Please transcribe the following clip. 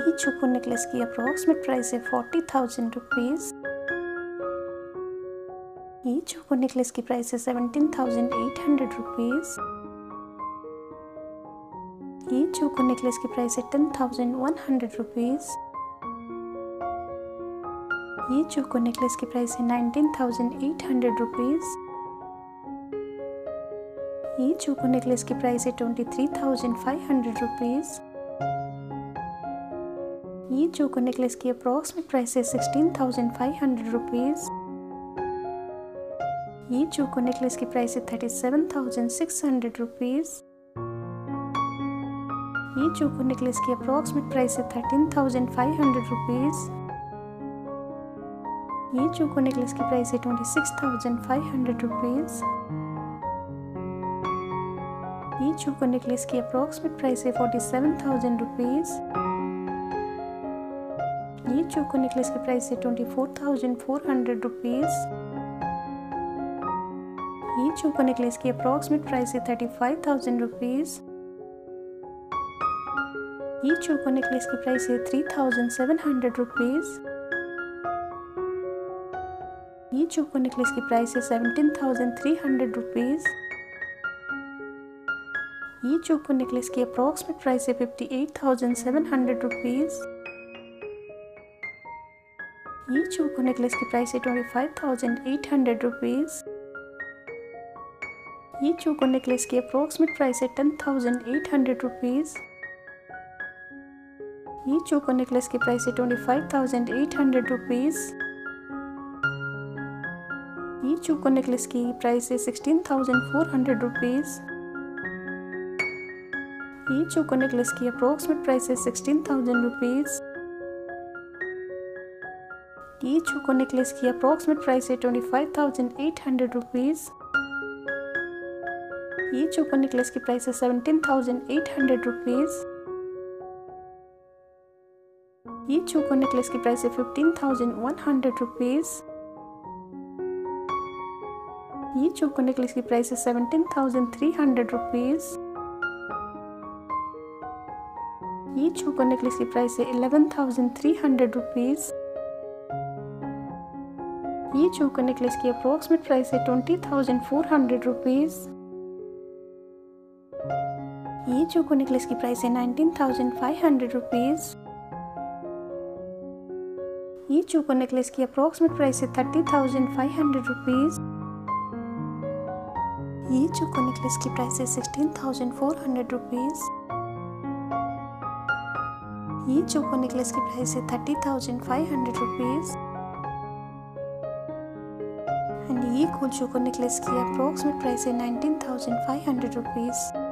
ये choker necklace की approximate price है 40,000 रुपीज़। ये चोको नेकलेस की प्राइस है 17,800 रुपीज़। ये चोको नेकलेस की प्राइस है 10,100 रुपीज़। ये चोको नेकलेस की प्राइस है 19,800 रुपीज़। ये चोको नेकलेस की प्राइस है 23,500 रुपीज़। ये चोको नेकलेस की अप्रॉक्सीमेट प्राइस है 16,500 रुपीज़। ये चोको नेकलेस की प्राइस है 37,600 रुपीज़। ये चोको नेकलेस की अप्रॉक्सीमेट प्राइस है 13,500 रुपीज़। ये चोको नेकलेस की प्राइस है 26,500 रुपीज़। ये चोको नेकलेस की अप्रॉक्सीमेट प्राइस है 47,000 रुपीज़। ये चोको नेकलेस की प्राइस है 24,400 रुपीज़। ये चोको नेकलेस की अप्रॉक्सीमेट प्राइस है 35,000 रुपीज़। ये चोको नेकलेस की प्राइस है 3,700 रुपीज़। ये चोको नेकलेस की प्राइस है 17,300 रुपीज़। ये चोको नेकलेस की अप्रॉक्सीमेट प्राइस है 58,700 रुपीज़। ये चोको नेकलेस की प्राइस है 25,800 रुपीज़। ये चोको नेकलेस की अप्रॉक्सीमेट प्राइस है 10,800 रुपीज़। ये चोको नेकलेस की प्राइस है 25,800 रुपीज़। ये चोको नेकलेस की प्राइस है 16,400 रुपीज़। ये चोको नेकलेस की अप्रॉक्सीमेट प्राइस है 16,000 रुपीज़। ये चोको नेकलेस की अप्रॉक्सीमेट प्राइस है 25,800 रुपीज़। ये चोको नेकलेस की प्राइस है 17,800 रुपीज़। ये चोको नेकलेस की प्राइस है 15,100 रुपीज़। ये चोको नेकलेस की प्राइस है 17,300 रुपीज़। ये चोको नेकलेस की प्राइस है 11,300 रुपीज़। ये चोको नेकलेस की अप्रॉक्सीमेट प्राइस है 20,400 रुपीज़। ये चोको नेकलेस की प्राइस है 19,500 रुपीज़। ये चोको नेकलेस की अप्रॉक्सीमेट प्राइस है 30,500 रुपीज़। ये चोको नेकलेस की प्राइस है 16,400 रुपीज़। ये चोको नेकलेस की प्राइस है 30,500 रुपीज़। एंड ये गोल्ड चोको नेकलेस की अप्रॉक्सीमेट प्राइस है 19,500 रुपीज़।